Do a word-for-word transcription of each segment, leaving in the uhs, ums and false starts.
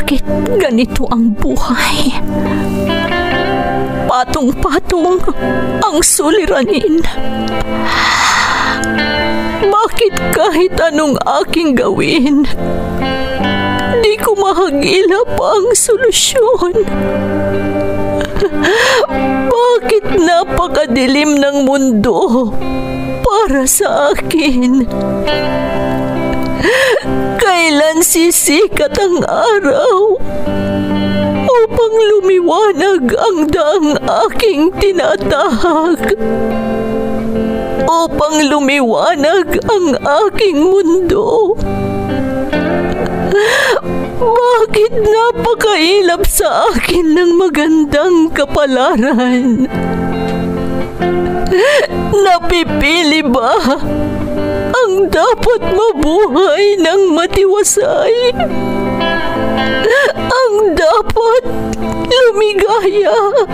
Bakit ganito ang buhay? Patong-patong ang suliranin. Bakit kahit anong aking gawin, di ko mahagilap ang solusyon? Bakit napakadilim ng mundo para sa akin? Kailan sisikat ang araw upang lumiwanag ang daang aking tinatahak? Upang lumiwanag ang aking mundo? Bakit napakailap sa akin ng magandang kapalaran? Napipili ba ang dapat mabuhay ng matiwasay? Ang dapat lumigaya?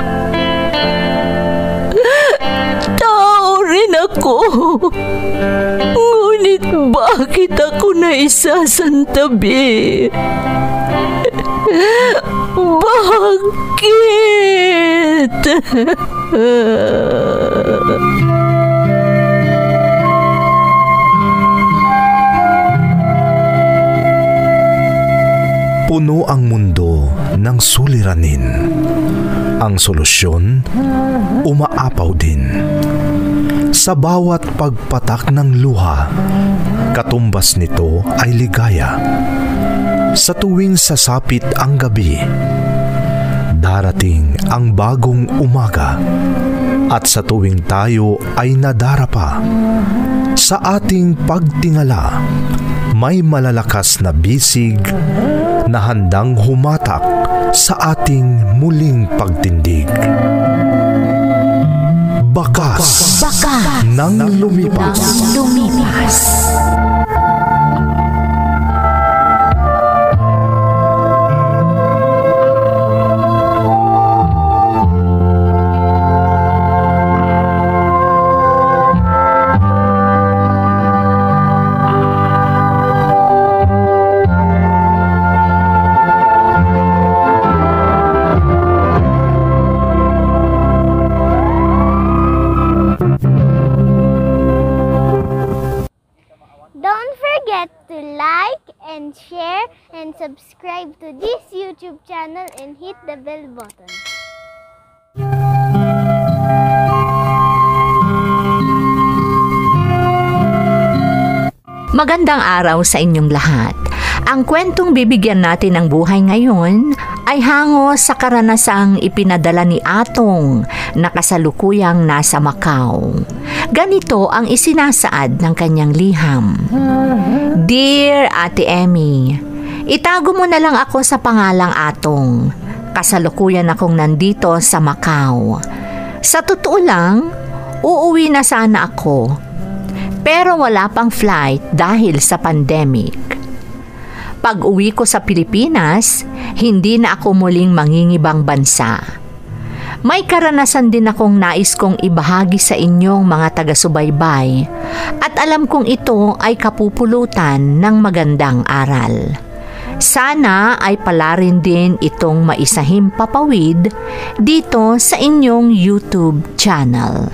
Tao rin ako. Ngunit bakit ako naisasantabi? Bakit? Puno ang mundo ng suliranin. Ang solusyon, umaapaw din. Sa bawat pagpatak ng luha, katumbas nito ay ligaya. Sa tuwing sasapit ang gabi, darating ang bagong umaga. At sa tuwing tayo ay nadarapa, sa ating pagtingala, may malalakas na bisig na handang humatak sa ating muling pagtindig. Bakas, Bakas ng lumipas. ng lumipas. Share and subscribe to this YouTube channel and hit the bell button. Magandang araw sa inyong lahat. Ang kwentong bibigyan natin ng buhay ngayon ay hango sa karanasang ipinadala ni Atong na kasalukuyang nasa Macau. Ganito ang isinasaad ng kanyang liham. Dear Ate Emmy, itago mo na lang ako sa pangalang Atong. Kasalukuyan akong nandito sa Macau. Sa totoo lang, uuwi na sana ako. Pero wala pang flight dahil sa pandemic. Pag-uwi ko sa Pilipinas, hindi na ako muling mangingibang bansa. May karanasan din akong nais kong ibahagi sa inyong mga taga-subaybay at alam kong ito ay kapupulutan ng magandang aral. Sana ay pala rin din itong maisahim papawid dito sa inyong YouTube channel.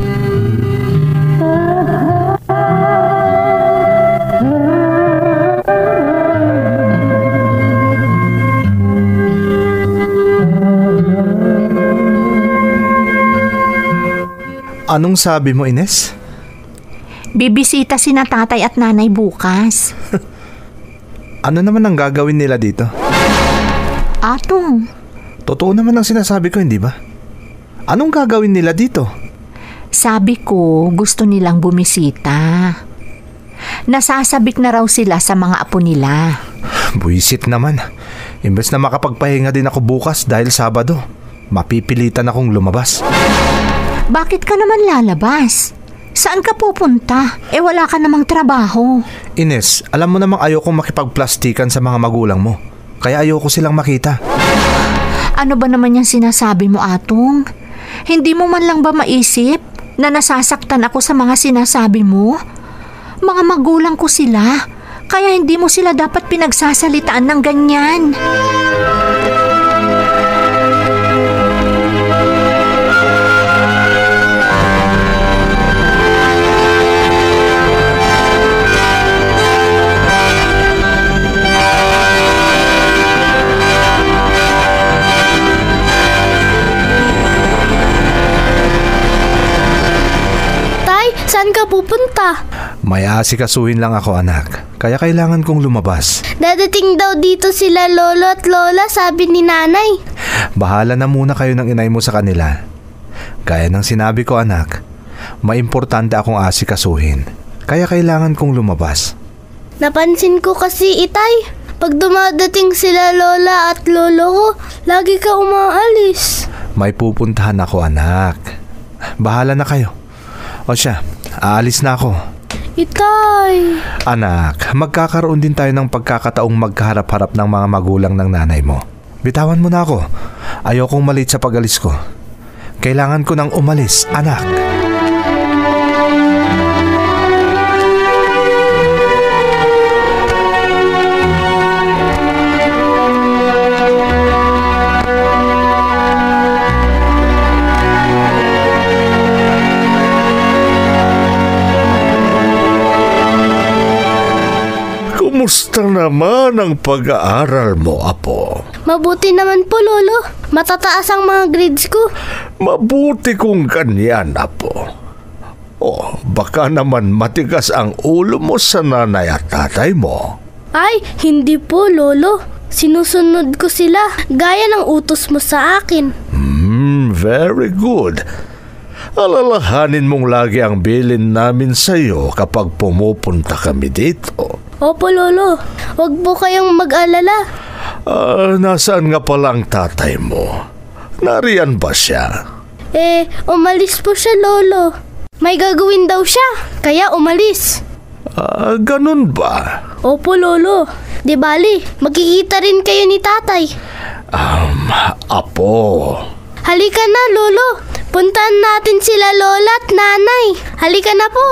Anong sabi mo, Ines? Bibisita sina tatay at nanay bukas. Ano naman ang gagawin nila dito? Atong, Totoo naman ang sinasabi ko, hindi ba? Anong gagawin nila dito? sabi ko gusto nilang bumisita. Nasasabik na raw sila sa mga apo nila. Buisit naman. Imbes na makapagpahinga din ako bukas dahil Sabado, mapipilitan akong lumabas. Bakit ka naman lalabas? Saan ka pupunta? Eh wala ka namang trabaho. Ines, alam mo namang ayokong makipagplastikan sa mga magulang mo. Kaya ayoko silang makita. Ano ba naman yung sinasabi mo, Atong? Hindi mo man lang ba maisip na nasasaktan ako sa mga sinasabi mo? Mga magulang ko sila. Kaya hindi mo sila dapat pinagsasalitaan ng ganyan. Saan ka pupunta? May asikasuhin lang ako, anak. Kaya kailangan kong lumabas. Dadating daw dito sila lolo at lola, sabi ni nanay. Bahala na muna kayo ng inay mo sa kanila. Gaya ng sinabi ko, anak, may importante akong asikasuhin. Kaya kailangan kong lumabas. Napansin ko kasi, itay, pag dumadating sila lola at lolo ko, lagi ka umaalis. May pupuntahan ako, anak. Bahala na kayo. O siya, aalis na ako. Itay! Anak, magkakaroon din tayo ng pagkakataong magkaharap-harap ng mga magulang ng nanay mo. Bitawan mo na ako. Ayokong malit sa pag-alis ko. Kailangan ko nang umalis, anak. Kumusta naman ang pag-aaral mo, Apo? Mabuti naman po, Lolo. Matataas ang mga grades ko. Mabuti kung ganyan, Apo. Oh, baka naman matigas ang ulo mo sa nanay at tatay mo. Ay, hindi po, Lolo. Sinusunod ko sila, gaya ng utos mo sa akin. Hmm, very good. Alalahanin mong lagi ang bilin namin sa'yo kapag pumupunta kami dito. Opo, Lolo. Huwag po kayong mag-alala. Ah, nasaan nga palang tatay mo? Nariyan ba siya? Eh, umalis po siya, Lolo. May gagawin daw siya, kaya umalis. Ah, ganun ba? Opo, Lolo. Di bali, magkikita rin kayo ni tatay. Um, Apo. Halika na, Lolo. Puntahan natin sila lola at nanay. Halika na po.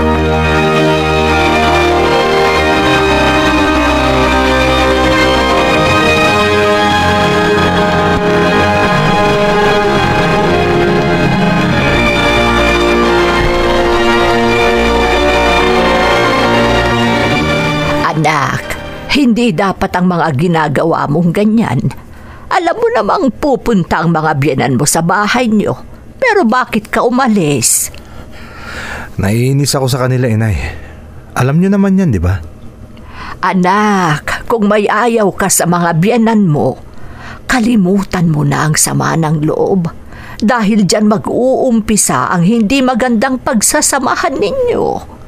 Anak, hindi dapat ang mga ginagawa mong ganyan. Alam mo namang pupunta ang mga biyenan mo sa bahay niyo. Pero bakit ka umalis? Naiinis ako sa kanila, inay. Alam niyo naman yan, di ba? Anak, kung may ayaw ka sa mga biyenan mo, kalimutan mo na ang sama ng loob. Dahil dyan mag-uumpisa ang hindi magandang pagsasamahan ninyo.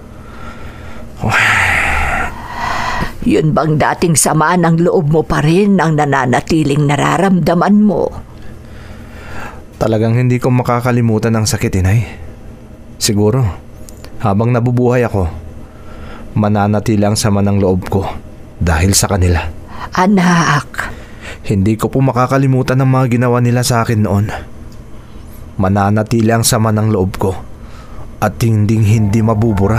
Yun bang dating sama ng loob mo pa rin ang nananatiling nararamdaman mo? Talagang hindi ko makakalimutan ang sakit, inay. Siguro, habang nabubuhay ako, mananatili ang sama ng loob ko dahil sa kanila. Anak, hindi ko po makakalimutan ang mga ginawa nila sa akin noon. Mananatili ang sama ng loob ko at hinding hindi mabubura.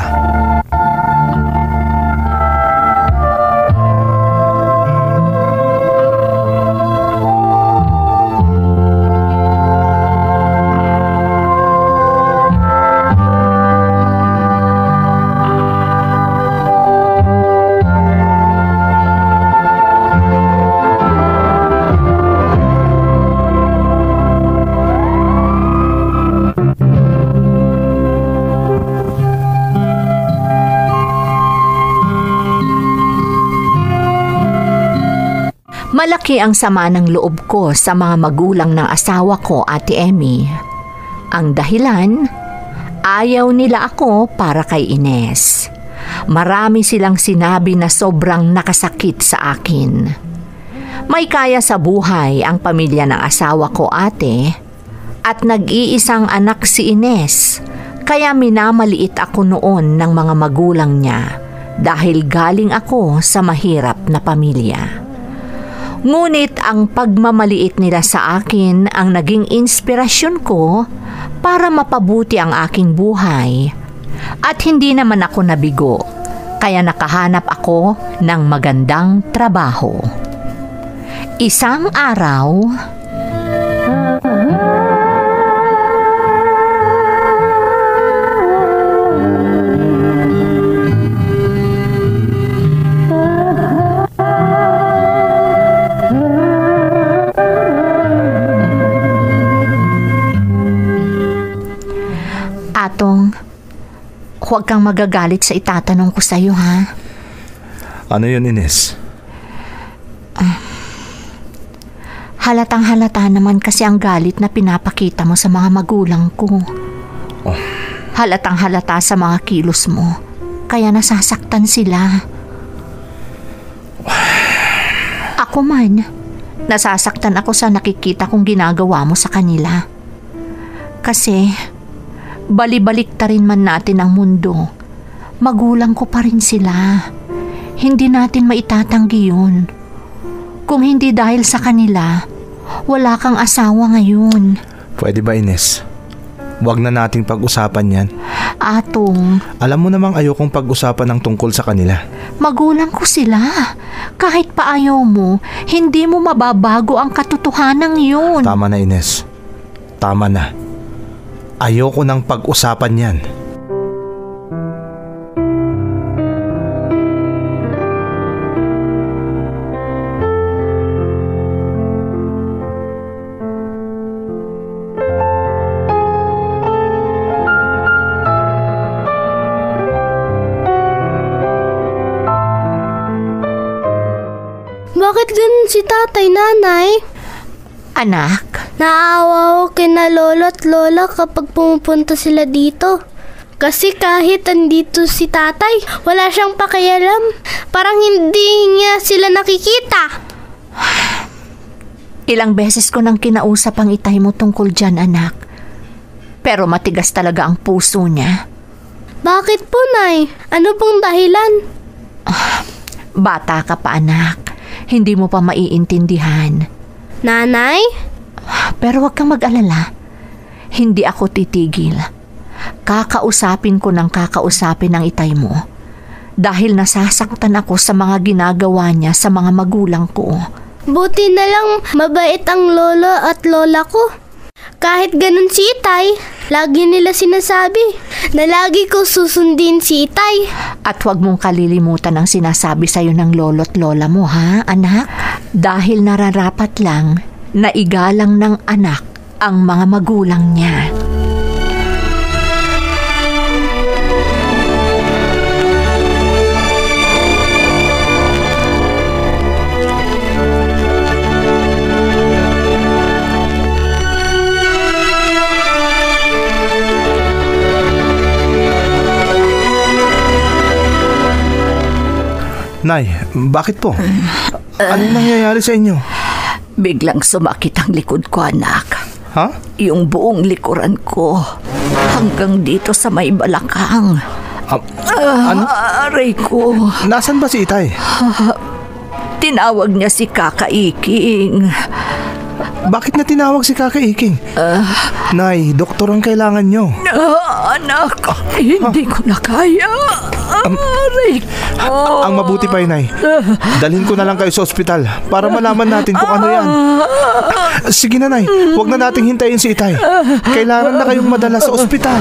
malaki ang sama ng loob ko sa mga magulang ng asawa ko, Ate Emmy. Ang dahilan, ayaw nila ako para kay Ines. Marami silang sinabi na sobrang nakasakit sa akin. May kaya sa buhay ang pamilya ng asawa ko, ate, at nag-iisang anak si Ines, kaya minamaliit ako noon ng mga magulang niya dahil galing ako sa mahirap na pamilya. Ngunit ang pagmamaliit nila sa akin ang naging inspirasyon ko para mapabuti ang aking buhay. At hindi naman ako nabigo Kaya nakahanap ako ng magandang trabaho. Isang araw, Atong, huwag kang magagalit sa itatanong ko sa'yo, ha? Ano yun, Ines? Uh, halatang halata naman kasi ang galit na pinapakita mo sa mga magulang ko. Oh. Halatang halata sa mga kilos mo, kaya nasasaktan sila. Ako man, nasasaktan ako sa nakikita kong ginagawa mo sa kanila. Kasi, balibalik ta rin man natin ang mundo, magulang ko pa rin sila. Hindi natin maitatanggi yun. Kung hindi dahil sa kanila, wala kang asawa ngayon. Pwede ba, Ines? Huwag na nating pag-usapan yan. Atong, alam mo namang ayokong pag-usapan ng tungkol sa kanila. Magulang ko sila. Kahit pa ayaw mo, hindi mo mababago ang katotohanan yun. Tama na, Ines. Tama na. Ayoko nang pag-usapan yan. Bakit ganun si tatay, nanay? Anak, Naawa ko kina lolo at lola kapag pumupunta sila dito. Kasi kahit andito si tatay, wala siyang pakialam. Parang hindi niya sila nakikita. ilang beses ko nang kinausap ang itay mo tungkol dyan, anak. Pero matigas talaga ang puso niya. Bakit po, Nay? Ano pong dahilan? Ah, bata ka pa, anak. Hindi mo pa maiintindihan. Nanay? Pero huwag kang mag-alala. Hindi ako titigil. Kakausapin ko ng kakausapin ang itay mo. Dahil nasasaktan ako sa mga ginagawa niya sa mga magulang ko. Buti na lang mabait ang lolo at lola ko. Kahit ganun si itay, lagi nila sinasabi na lagi ko susundin si itay. At huwag mong kalilimutan ang sinasabi sa'yo ng lolo at lola mo, ha, anak? Dahil nararapat lang na igalang ng anak ang mga magulang niya. Nay, bakit po? Anong nangyayari sa inyo? Biglang sumakit ang likod ko, anak. Ha? Yung buong likuran ko. Hanggang dito sa may balakang. Um, ano? Aray ko. Nasaan ba si itay? Tinawag niya si Kaka Iking. Bakit na tinawag si Kaka Iking? Uh, Nay, doktor ang kailangan nyo. Uh, anak, hindi huh? ko na kaya. Um, Aray ko. Ang mabuti pa yun, Nay. Dalhin ko na lang kayo sa ospital para malaman natin kung ano yan. Sige na, Nay. Huwag na nating hintayin si itay. Kailangan na kayong madala sa ospital.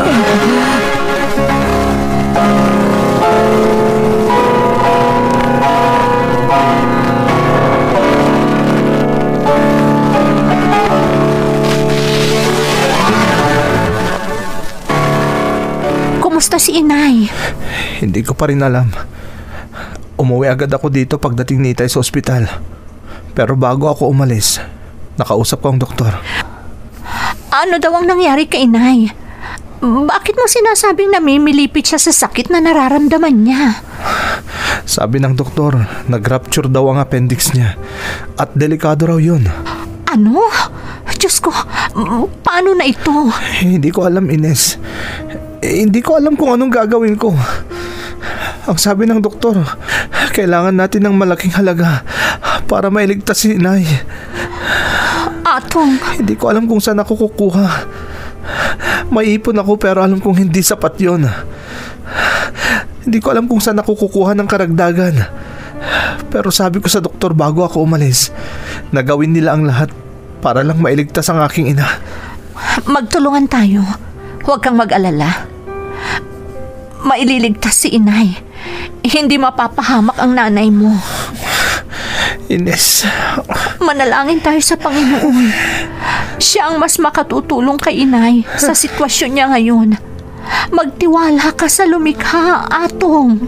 Kumusta si inay? Hindi ko pa rin alam. Umuwi agad ako dito pagdating ni itay sa ospital. Pero bago ako umalis, nakausap ko ang doktor. Ano daw ang nangyari kay inay? Bakit mo sinasabing namimilipit siya sa sakit na nararamdaman niya? Sabi ng doktor, nag-rupture daw ang appendix niya. At delikado raw yun. Ano? Diyos ko, paano na ito? Hindi ko alam, Ines. Eh, hindi ko alam kung anong gagawin ko. Ang sabi ng doktor, kailangan natin ng malaking halaga para mailigtas si inay. Atong, hindi ko alam kung saan ako kukuha. May ipon ako pero alam kong hindi sapat yon. Hindi ko alam kung saan ako kukuha ng karagdagan. Pero sabi ko sa doktor bago ako umalis, na gawin nila ang lahat para lang mailigtas ang aking ina. Magtulungan tayo. Huwag kang mag-alala. Maililigtas si inay. Hindi mapapahamak ang nanay mo. Ines. Manalangin tayo sa Panginoon. Siya ang mas makatutulong kay inay sa sitwasyon niya ngayon. Magtiwala ka sa lumikha, Atong.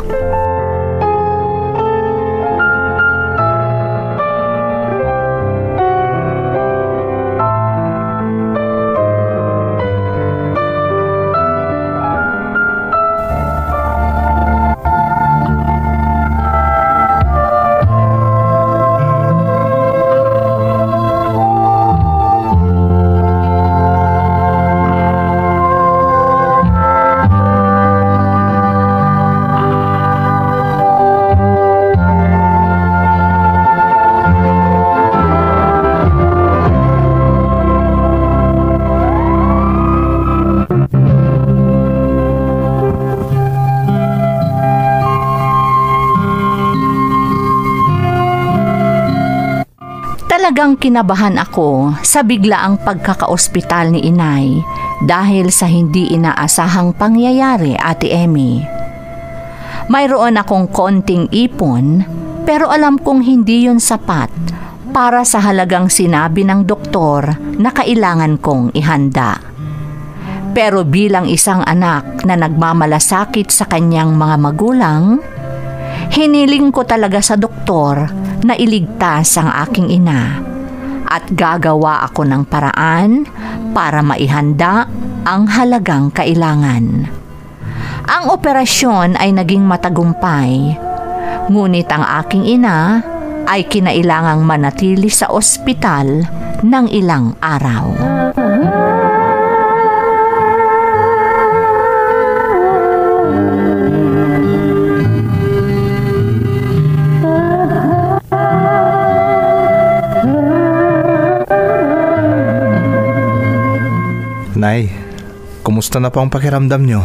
Talagang kinabahan ako sa biglaang pagkakaospital ni inay dahil sa hindi inaasahang pangyayari, Ate Emmy. Mayroon akong konting ipon pero alam kong hindi yun sapat para sa halagang sinabi ng doktor na kailangan kong ihanda. Pero bilang isang anak na nagmamalasakit sa kanyang mga magulang, hiniling ko talaga sa doktor na iligtas ang aking ina at gagawa ako ng paraan para maihanda ang halagang kailangan. Ang operasyon ay naging matagumpay, ngunit ang aking ina ay kinailangang manatili sa ospital ng ilang araw. Nay, kumusta na po ang pakiramdam nyo?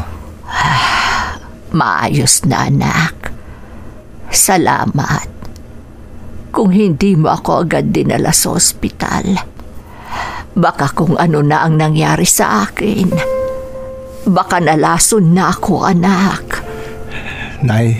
Maayos na, anak. Salamat. Kung hindi mo ako agad dinala sa ospital, baka kung ano na ang nangyari sa akin. Baka nalason na ako, anak. Nay.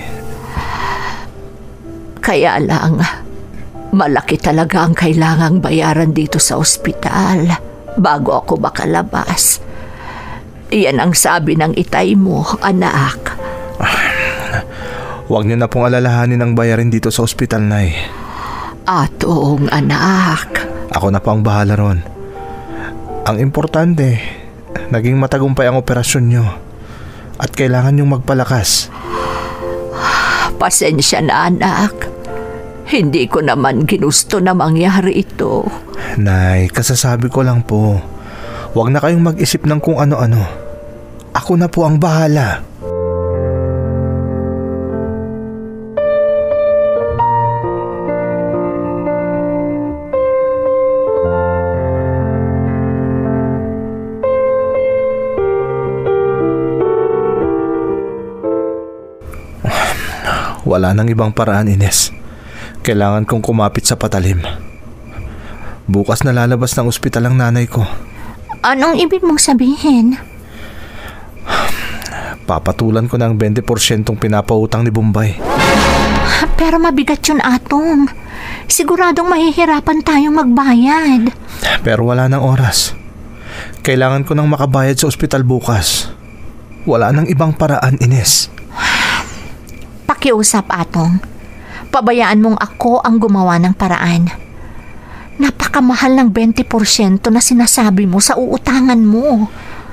Kaya lang, malaki talaga ang kailangang bayaran dito sa ospital bago ako makalabas. Iyan ang sabi ng itay mo, anak. Huwag niyo na pong alalahanin ang bayarin dito sa ospital, Nay. Atong, anak. Ako na po ang bahala ron. Ang importante, naging matagumpay ang operasyon niyo at kailangan niyong magpalakas. Pasensya na, anak. Hindi ko naman ginusto na mangyari ito. Nay, kasasabi ko lang po. Huwag na kayong mag-isip ng kung ano-ano. Ako na po ang bahala. Wala nang ibang paraan, Ines. Kailangan kong kumapit sa patalim. Bukas na lalabas ng ospital ang nanay ko. Anong ibig mong sabihin? Papatulan ko ng twenty percent pinapautang ni Bombay. Pero mabigat yun, Atong. Siguradong mahihirapan tayong magbayad. Pero wala nang oras. Kailangan ko nang makabayad sa ospital bukas. Wala nang ibang paraan, Ines. Pakiusap, Atong. Pabayaan mong ako ang gumawa ng paraan. Napakamahal ng twenty percent na sinasabi mo sa uutangan mo.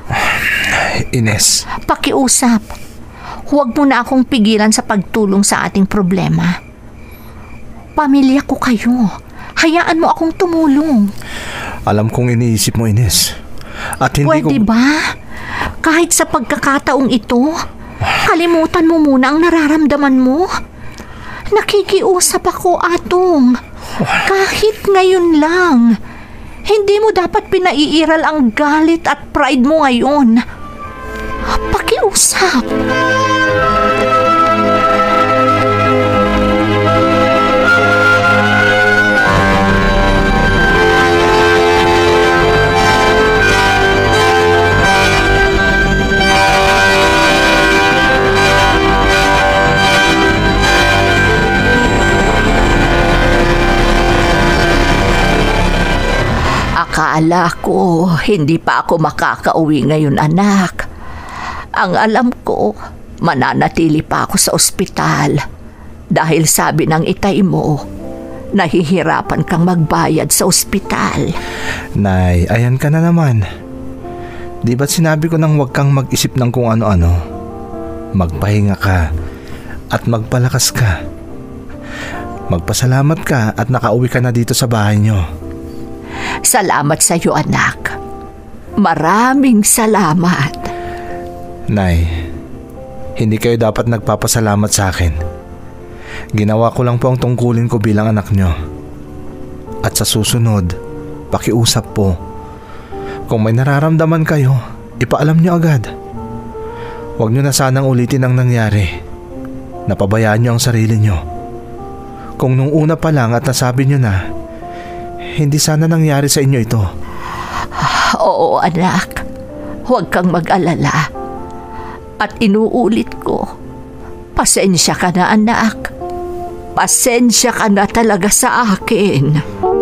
Ines. Pakiusap. Huwag mo na akong pigilan sa pagtulong sa ating problema. Pamilya ko kayo. Hayaan mo akong tumulong. Alam kong iniisip mo, Ines. At hindi Pwede ko... ba? Kahit sa pagkakataong ito, kalimutan mo muna ang nararamdaman mo. Nakikiusap ako, Atong. Kahit ngayon lang. Hindi mo dapat pinaiiral ang galit at pride mo ngayon. Pakiusap. Akala ko hindi pa ako makakauwi ngayon, anak. Ang alam ko, mananatili pa ako sa ospital dahil sabi ng itay mo, nahihirapan kang magbayad sa ospital. Nay, ayan ka na naman. Di ba't sinabi ko nang huwag kang mag-isip ng kung ano-ano? Magpahinga ka at magpalakas ka. Magpasalamat ka at nakauwi ka na dito sa bahay niyo. Salamat sa iyo, anak. Maraming salamat. Nay, hindi kayo dapat nagpapasalamat sa akin. Ginawa ko lang po ang tungkulin ko bilang anak niyo. At sa susunod, pakiusap po. Kung may nararamdaman kayo, ipaalam niyo agad. Huwag niyo na sanang ulitin ang nangyari. Napabayaan niyo ang sarili niyo. Kung nung una pa lang at nasabi niyo na, hindi sana nangyari sa inyo ito. Oo, anak. Huwag kang mag-alala. At inuulit ko, pasensya ka na, anak. Pasensya ka na talaga sa akin.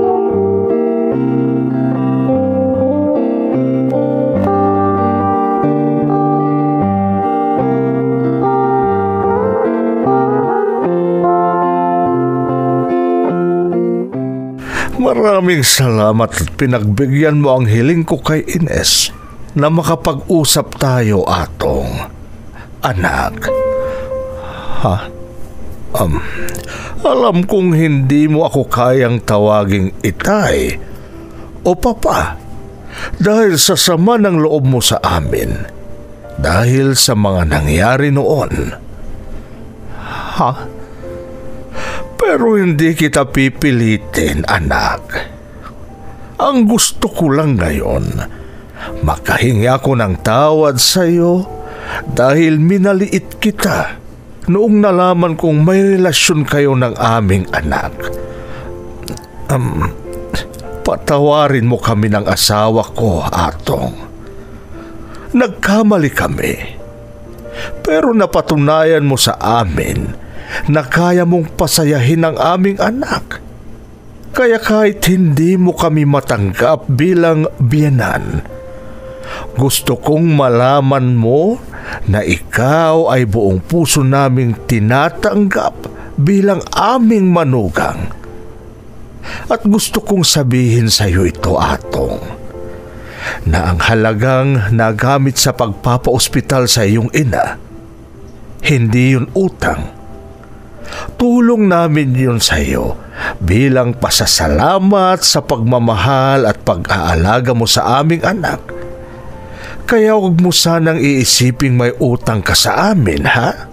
Maraming salamat at pinagbigyan mo ang hiling ko kay Ines na makapag-usap tayo, Atong. Anak. Ha? Um, alam kong hindi mo ako kayang tawaging itay o papa dahil sa sama ng loob mo sa amin dahil sa mga nangyari noon. Ha? Pero hindi kita pipilitin, anak. Ang gusto ko lang ngayon, makahingi ako ng tawad sa iyo dahil minaliit kita noong nalaman kong may relasyon kayo ng aming anak. Um, patawarin mo kami ng asawa ko, Atong. Nagkamali kami. Pero napatunayan mo sa amin na kaya mong pasayahin ang aming anak. Kaya kahit hindi mo kami matanggap bilang biyenan, gusto kong malaman mo na ikaw ay buong puso naming tinatanggap bilang aming manugang. At gusto kong sabihin sa iyo ito, Atong, na ang halagang nagamit sa pagpapaospital sa iyong ina, hindi yun utang. Tulong namin yun sa iyo bilang pasasalamat sa pagmamahal at pag-aalaga mo sa aming anak. Kaya huwag mo sanang iisiping may utang ka sa amin, ha?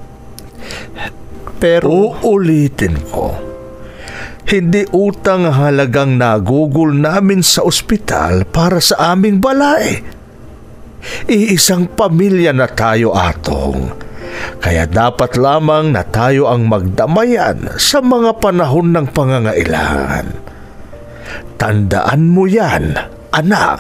Pero uulitin ko, hindi utang halagang nagugol namin sa ospital para sa aming balay. Iisang pamilya na tayo, Atong. Kaya dapat lamang na tayo ang magdamayan sa mga panahon ng pangangailangan. Tandaan mo yan, anak.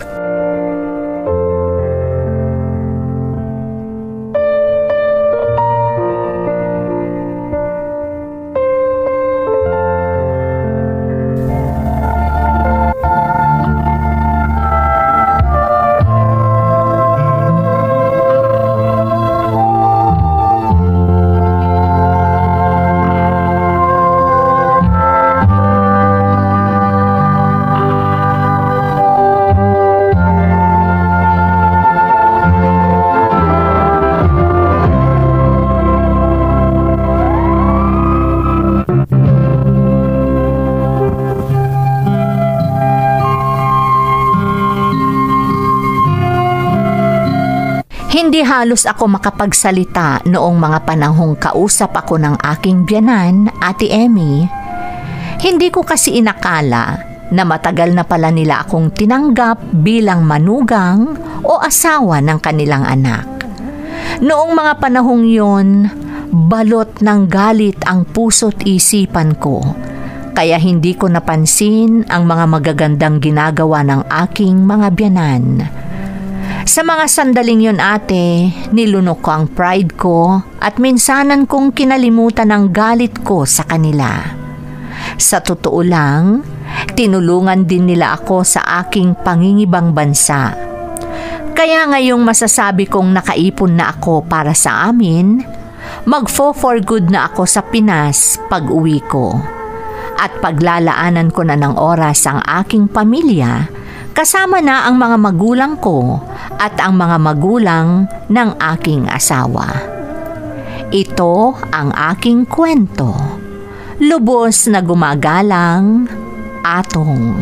Hindi halos ako makapagsalita noong mga panahong kausap ako ng aking biyanan, Ate Emmy. Hindi ko kasi inakala na matagal na pala nila akong tinanggap bilang manugang o asawa ng kanilang anak. Noong mga panahong yon, balot ng galit ang puso't isipan ko, kaya hindi ko napansin ang mga magagandang ginagawa ng aking mga biyanan. Sa mga sandaling yun, ate, nilunok ko ang pride ko at minsanan kong kinalimutan ang galit ko sa kanila. Sa totoo lang, Tinulungan din nila ako sa aking pangingibang bansa. Kaya ngayong masasabi kong nakaipon na ako para sa amin, magfo-for good na ako sa Pinas pag uwi ko. At paglalaanan ko na ng oras ang aking pamilya, kasama na ang mga magulang ko at ang mga magulang ng aking asawa. Ito ang aking kwento. Lubos na gumagalang, Atong.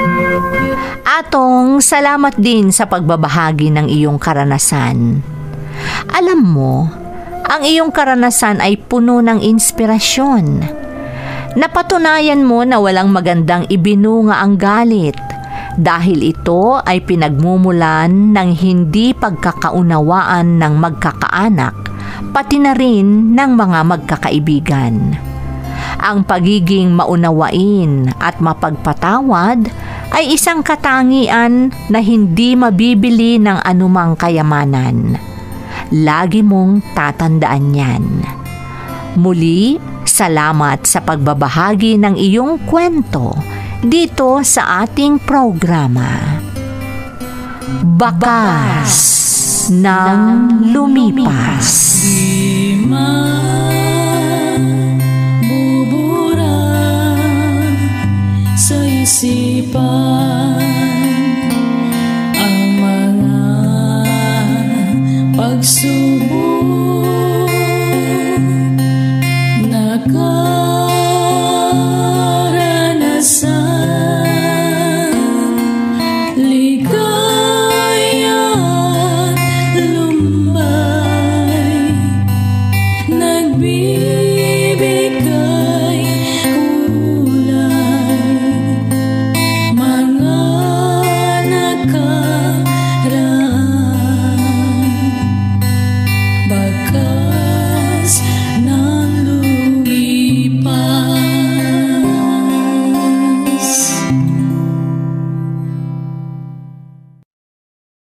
Atong, salamat din sa pagbabahagi ng iyong karanasan. Alam mo, ang iyong karanasan ay puno ng inspirasyon. Napatunayan mo na walang magandang ibinunga ang galit dahil ito ay pinagmumulan ng hindi pagkakaunawaan ng magkakaanak, pati na rin ng mga magkakaibigan. Ang pagiging maunawain at mapagpatawad ay isang katangian na hindi mabibili ng anumang kayamanan. Lagi mong tatandaan yan. Muli, salamat sa pagbabahagi ng iyong kwento dito sa ating programa. Bakas ng Lumipas. Di man bubura sa isipan